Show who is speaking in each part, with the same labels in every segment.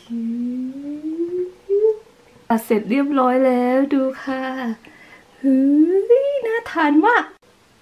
Speaker 1: เสร็จเรียบร้อยแล้วดูค่ะเฮ้ยน่าทานมาก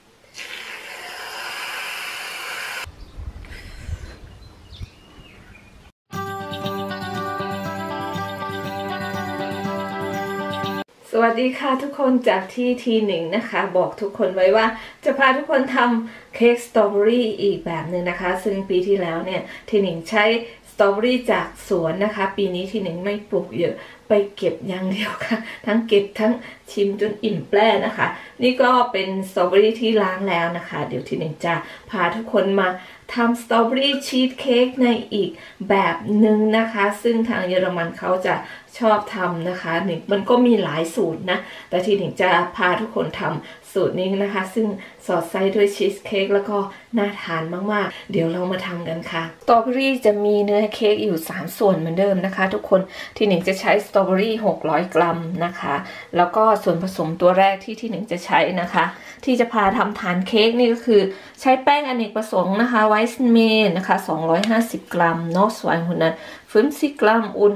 Speaker 1: สวัสดีค่ะทุกคนจากที่ทีหนึ่งนะคะบอกทุกคนไว้ว่าจะพาทุกคนทำเค้กสตรอเบอรี่อีกแบบหนึ่งนะคะซึ่งปีที่แล้วเนี่ยทีหนึ่งใช้สตรอเบอรี่จากสวนนะคะปีนี้ทีหนึ่งไม่ปลูกเยอะไปเก็บอย่างเดียวค่ะทั้งเก็บทั้งชิมจนอิ่มแปร่นะคะนี่ก็เป็นสตรอเบอรี่ที่ล้างแล้วนะคะเดี๋ยวทีหนึ่งจะพาทุกคนมาทำสตรอเบอรี่ชีสเค้กในอีกแบบหนึ่งนะคะซึ่งทางเยอรมันเขาจะชอบทำนะคะหนึ่งมันก็มีหลายสูตรนะแต่ทีหนึ่งจะพาทุกคนทำสูตรนี้นะคะซึ่งสอดไส้ด้วยชีสเค้กแล้วก็น่าทานมากๆเดี๋ยวเรามาทำกันค่ะสตรอเบอรี่จะมีเนื้อเค้กอยู่3ส่วนเหมือนเดิมนะคะทุกคนทีหนึ่งจะใช้สตรอเบอรี่600 กรัมนะคะแล้วก็ส่วนผสมตัวแรกที่หนึ่งจะใช้นะคะที่จะพาทำฐานเค้กนี่ก็คือใช้แป้งอเนกประสงค์นะคะไวซ์เมนนะคะ250 กรัมเนาะ250 Gramm und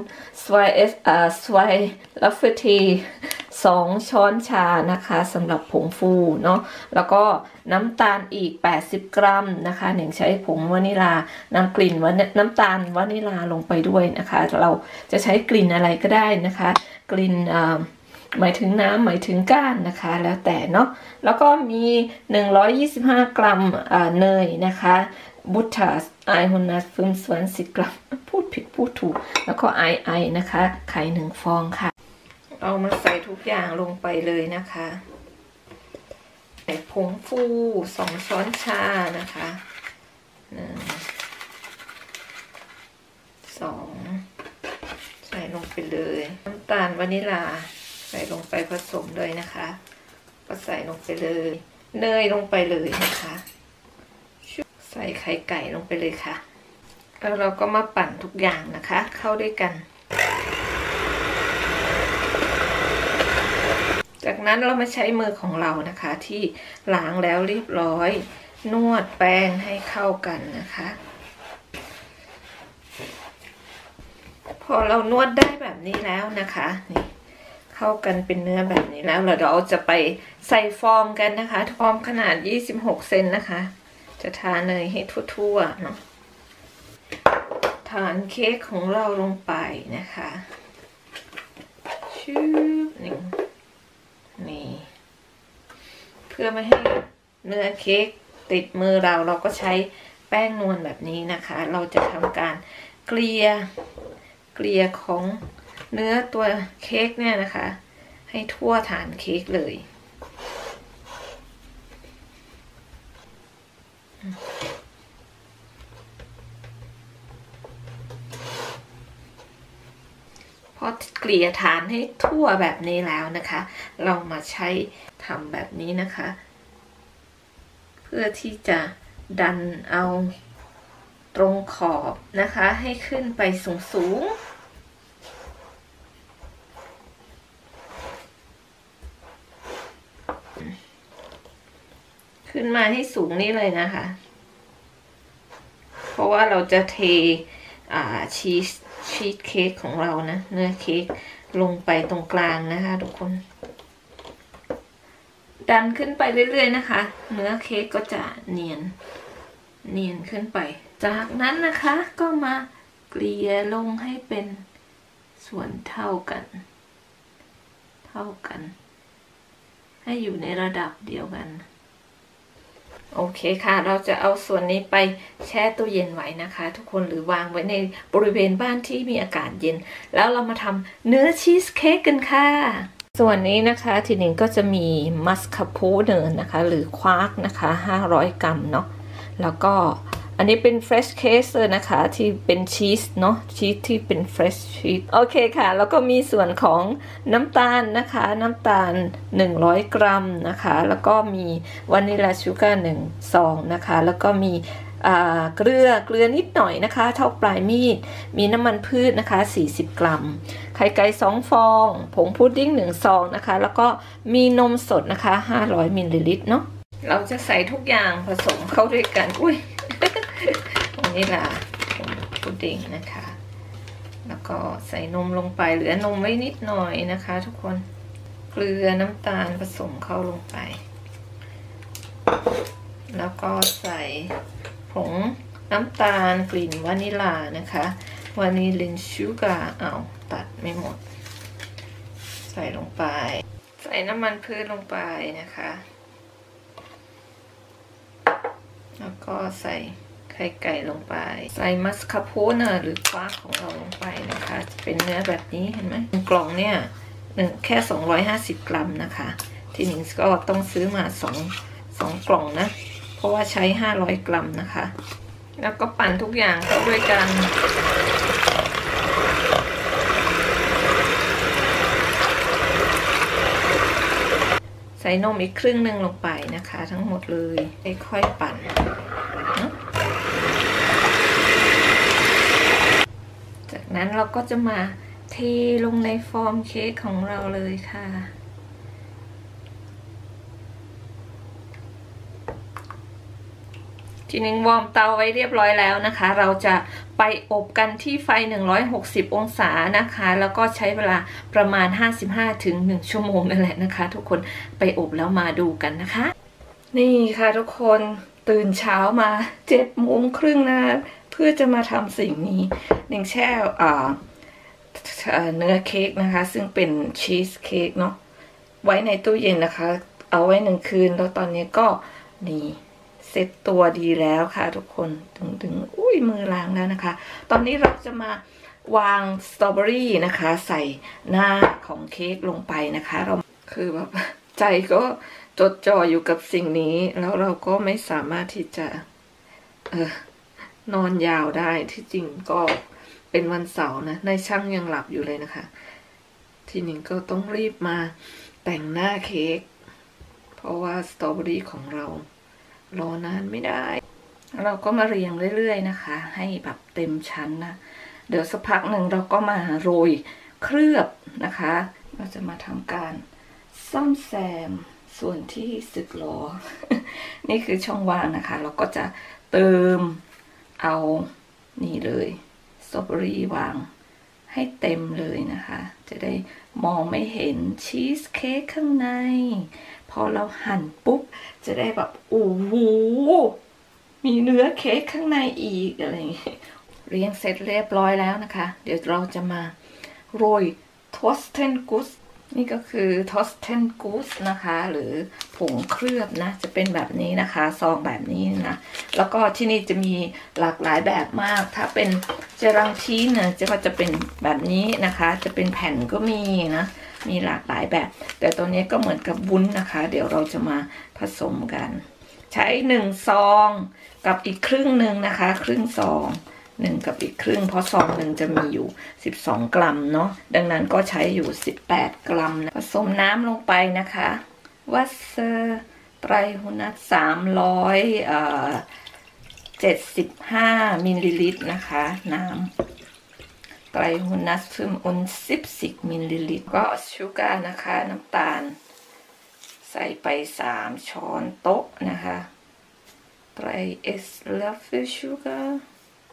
Speaker 1: 2 Löffeltee 2 ช้อนชานะคะสำหรับผงฟูเนาะแล้วก็น้ำตาลอีก80 กรัมนะคะหนึ่งใช้ผงวานิลาน้ำกลิ่นน้ำตาลวานิลาลงไปด้วยนะคะเราจะใช้กลิ่นอะไรก็ได้นะคะกลิ่นหมายถึงน้ำหมายถึงก้านนะคะแล้วแต่เนาะแล้วก็มี125 กรัมเนยนะคะButter 125 กรัมพูดผิดพูดถูกแล้วก็ไอนะคะไข่1 ฟองค่ะเอามาใส่ทุกอย่างลงไปเลยนะคะใส่ผงฟู2 ช้อนชานะคะ1 2ใส่ลงไปเลยน้ำตาลวานิลาใส่ลงไปผสมเลยนะคะก็ใส่ลงไปเลยเนยลงไปเลยนะคะใส่ไข่ไก่ลงไปเลยค่ะแล้วเราก็มาปั่นทุกอย่างนะคะเข้าด้วยกันจากนั้นเรามาใช้มือของเรานะคะที่ล้างแล้วเรียบร้อยนวดแป้งให้เข้ากันนะคะพอเรานวดได้แบบนี้แล้วนะคะนี่เข้ากันเป็นเนื้อแบบนี้แล้วเราจะไปใส่ฟองกันนะคะฟองขนาด26 เซนนะคะจะทาเนยให้ทั่วๆเนาะฐานเค้กของเราลงไปนะคะชื่อนี่เพื่อไม่ให้เนื้อเค้กติดมือเราก็ใช้แป้งนวลแบบนี้นะคะเราจะทำการเกลี่ยของเนื้อตัวเค้กเนี่ยนะคะให้ทั่วฐานเค้กเลยพอเกลี่ยฐานให้ทั่วแบบนี้แล้วนะคะเรามาใช้ทำแบบนี้นะคะเพื่อที่จะดันเอาตรงขอบนะคะให้ขึ้นไปสูงขึ้นมาให้สูงนี่เลยนะคะเพราะว่าเราจะเทชีสเค้กของเรานะเนื้อเค้กลงไปตรงกลางนะคะทุกคนดันขึ้นไปเรื่อยๆนะคะเนื้อเค้กก็จะเนียนขึ้นไปจากนั้นนะคะก็มาเกลี่ยลงให้เป็นส่วนเท่ากันให้อยู่ในระดับเดียวกันโอเคค่ะเราจะเอาส่วนนี้ไปแช่ตู้เย็นไว้นะคะทุกคนหรือวางไว้ในบริเวณบ้านที่มีอากาศเย็นแล้วเรามาทำเนื้อชีสเค้กกันค่ะส่วนนี้นะคะทีหนึ่งก็จะมีมัสคาโปเนอร์นะคะหรือควาร์กนะคะ500 กรัมเนาะแล้วก็อันนี้เป็น fresh case นะคะที่เป็นชีสเนาะชีสที่เป็น fresh ชีสโอเคค่ะแล้วก็มีส่วนของน้ำตาลนะคะน้ำตาล100 กรัมนะคะแล้วก็มีวานิลาชูการ์1 ซองนะคะแล้วก็มีเกลือนิดหน่อยนะคะเท่าปลายมีดมีน้ำมันพืชนะคะ40 กรัมไข่ไก่2 ฟองผงพุดดิ้ง1 ซองนะคะแล้วก็มีนมสดนะคะ500 มิลลิลิตรเนาะเราจะใส่ทุกอย่างผสมเข้าด้วยกันอุ้ยวานิลาพุดดิ้งนะคะแล้วก็ใส่นมลงไปเหลือนมไว้นิดหน่อยนะคะทุกคนเกลือน้ำตาลผสมเข้าลงไปแล้วก็ใส่ผงน้ำตาลกลิ่นวานิลานะคะวานิลินชูการ์เอาตัดไม่หมดใส่ลงไปใส่น้ำมันพืชลงไปนะคะแล้วก็ใส่ไข่ไก่ลงไปใส่มัสคาโพน่หรือคว้าของเราลงไปนะคะจะเป็นเนื้อแบบนี้เห็นไหมกล่องเนี่ยแค่250 กรัมนะคะทีนี้ก็ต้องซื้อมา2กล่องนะเพราะว่าใช้500 กรัมนะคะแล้วก็ปั่นทุกอย่างเข้าด้วยกันใส่นมอีกครึ่งหนึ่งลงไปนะคะทั้งหมดเลยค่อยๆปั่นจากนั้นเราก็จะมาเทลงในฟอร์มเค้กของเราเลยค่ะทีนี้วอร์มเตาไว้เรียบร้อยแล้วนะคะเราจะไปอบกันที่ไฟ160 องศานะคะแล้วก็ใช้เวลาประมาณ55 ถึง 1 ชั่วโมงนั่นแหละนะคะทุกคนไปอบแล้วมาดูกันนะคะนี่ค่ะทุกคนตื่นเช้ามา7:30นะเพื่อจะมาทำสิ่งนี้หนึ่งแช่เนื้อเค้กนะคะซึ่งเป็นชีสเค้กเนาะไว้ในตู้เย็นนะคะเอาไว้1 คืนแล้วตอนนี้ก็นี่เซ็ตตัวดีแล้วค่ะทุกคนดึงอุ้ยมือล้างแล้วนะคะตอนนี้เราจะมาวางสตรอเบอรี่นะคะใส่หน้าของเค้กลงไปนะคะเราคือแบบใจก็จดจ่ออยู่กับสิ่งนี้แล้วเราก็ไม่สามารถที่จะนอนยาวได้ที่จริงก็เป็นวันเสาร์นะนายช่างยังหลับอยู่เลยนะคะทีนี้ก็ต้องรีบมาแต่งหน้าเค้กเพราะว่าสตรอเบอรี่ของเรารอนานไม่ได้เราก็มาเรียงเรื่อยๆนะคะให้แบบเต็มชั้นนะเดี๋ยวสักพักหนึ่งเราก็มาโรยเคลือบนะคะเราจะมาทำการซ่อมแซมส่วนที่สึกหรอ นี่คือช่องว่างนะคะเราก็จะเติมเอานี่เลยสตรอเบอรี่วางให้เต็มเลยนะคะจะได้มองไม่เห็นชีสเค้กข้างในพอเราหั่นปุ๊บจะได้แบบโอ้โหมีเนื้อเค้กข้างในอีกอะไรอย่างเงี้ยเรียงเสร็จเรียบร้อยแล้วนะคะเดี๋ยวเราจะมาโรยทอสเทนกุสนี่ก็คือทอสเทนกุสนะคะหรือผงเคลือบนะจะเป็นแบบนี้นะคะซองแบบนี้นะแล้วก็ที่นี่จะมีหลากหลายแบบมากถ้าเป็นเจรังชีสเนี่ยจะเป็นแบบนี้นะคะจะเป็นแผ่นก็มีนะมีหลากหลายแบบแต่ตัวนี้ก็เหมือนกับวุ้นนะคะเดี๋ยวเราจะมาผสมกันใช้1 ซองกับอีกครึ่งหนึ่งนะคะครึ่งซอง1กับอีกครึ่งเพราะซองหนึ่งจะมีอยู่12 กรัมเนาะดังนั้นก็ใช้อยู่18 กรัมนะผสมน้ำลงไปนะคะวัสเซอร์ไตรหุนัส375 มิลลิลิตรนะคะน้ำไตรหุนัส75 มิลลิลิตรก็ชูการ์นะคะน้ำตาลใส่ไป3 ช้อนโต๊ะนะคะไตรเอสเลฟชูการ์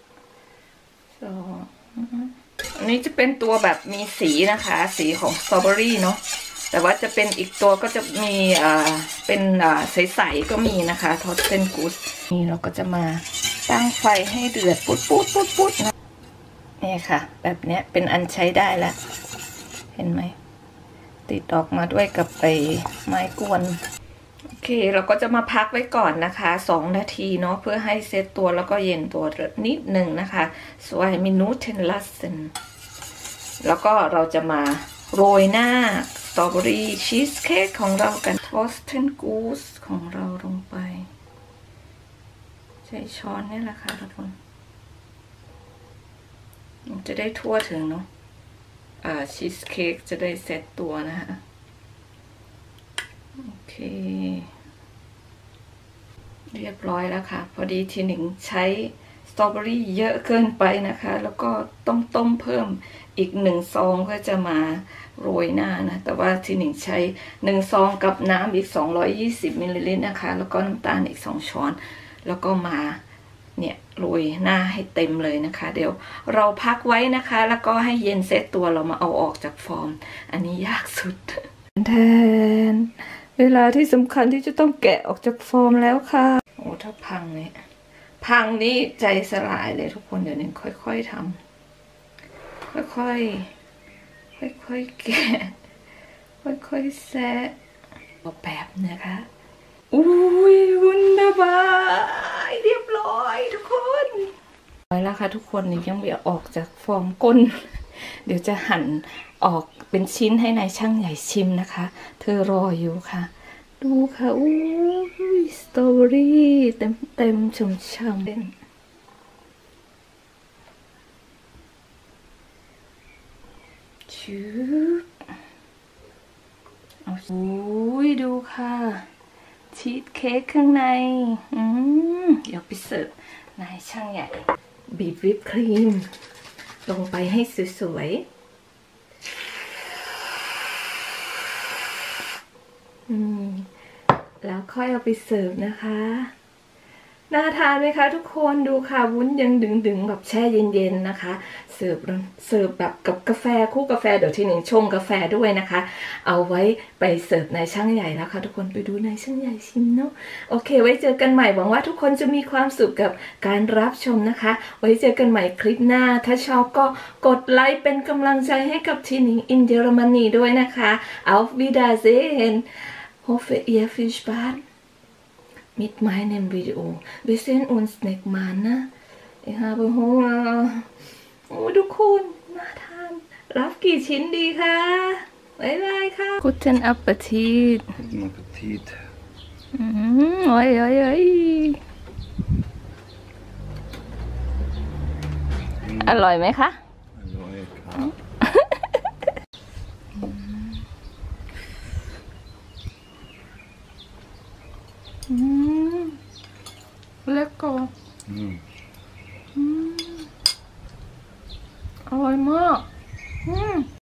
Speaker 1: อันนี้จะเป็นตัวแบบมีสีนะคะสีของสตรอเบอรี่เนาะแต่ว่าจะเป็นอีกตัวก็จะมีเป็นใสๆก็มีนะคะทอสเทนกุสนี่เราก็จะมาตั้งไฟให้เดือดปุ๊ดนะนี่ค่ะแบบเนี้ยเป็นอันใช้ได้แล้วเห็นไหมติดออกมาด้วยกับไปไม้กวนโอเคเราก็จะมาพักไว้ก่อนนะคะ2 นาทีเนาะเพื่อให้เซตตัวแล้วก็เย็นตัวนิดหนึ่งนะคะ2 minuten lassen แล้วก็เราจะมาโรยหน้าสตรอเบอรี่ชีสเค้กของเรากันทอสเทนกูสของเราลงไปใช้ช้อนนี่แหละค่ะทุกคนมันจะได้ทั่วถึงเนาะชีสเค้กจะได้เซตตัวนะคะโอเคเรียบร้อยแล้วค่ะพอดีทีหนึ่งใช้สตรอเบอรี่เยอะเกินไปนะคะแล้วก็ต้องต้มเพิ่มอีก1 ซองก็จะมาโรยหน้านะแต่ว่าทีหนึ่งใช้1 ซองกับน้ำอีก220 มิลลิลิตรนะคะแล้วก็น้ำตาลอีก2 ช้อนแล้วก็มาเนี่ยโรยหน้าให้เต็มเลยนะคะเดี๋ยวเราพักไว้นะคะแล้วก็ให้เย็นเซตตัวเรามาเอาออกจากฟอร์มอันนี้ยากสุดแทนเวลาที่สำคัญที่จะต้องแกะออกจากฟอร์มแล้วค่ะโอ้ถ้าพังเนี่ยพังนี่ใจสลายเลยทุกคนเดี๋ยวนี้ค่อยๆทำค่อยๆแกะค่อยๆแซะแบบนะคะอุ้ยวุ้นดาบายเรียบร้อยทุกคนร้อยแล้วค่ะทุกคนนี่ยังไม่ออกจากฟอร์มก้นเดี๋ยวจะหั่นออกเป็นชิ้นให้นายช่างใหญ่ชิมนะคะเธอรออยู่ค่ะดูค่ะอุ้ยสตรอเบอรี่เต็มช่ำๆเป็นชื้เอาอุ้ยดูค่ะชีสเค้กข้างในเดี๋ยวไปเสิร์ฟนายช่างใหญ่บีบวิปครีมลงไปให้สวยๆแล้วค่อยเอาไปเสิร์ฟนะคะน่าทานไหมคะทุกคนดูค่ะวุ้นยังดึงแบบแช่เย็นๆนะคะเสิร์ฟแบบกับกาแฟคู่กาแฟเดี๋ยวทีหนึ่งชงกาแฟด้วยนะคะเอาไว้ไปเสิร์ฟนายช่างใหญ่แล้วค่ะทุกคนไปดูนายช่างใหญ่ชิมเนาะโอเคไว้เจอกันใหม่หวังว่าทุกคนจะมีความสุขกับการรับชมนะคะไว้เจอกันใหม่คลิปหน้าถ้าชอบก็กดไลค์เป็นกำลังใจให้กับทีหนึ่งอินเยอรมนีด้วยนะคะ Auf Wiedersehen hoffe ihr viel Spaß mit meinem Video. Wir sehen uns nächstes Mal, ne? Ich habe Hunger. โอ้ทุกคนน่าทานรับกี่ชิ้นดีคะบ๊ายบายค่ะ Guten Appetit.
Speaker 2: Guten Appetit.
Speaker 1: โอ้ยอร่อยไหมคะ
Speaker 2: Hallo, Eka.
Speaker 1: Lecker. อร่อยมาก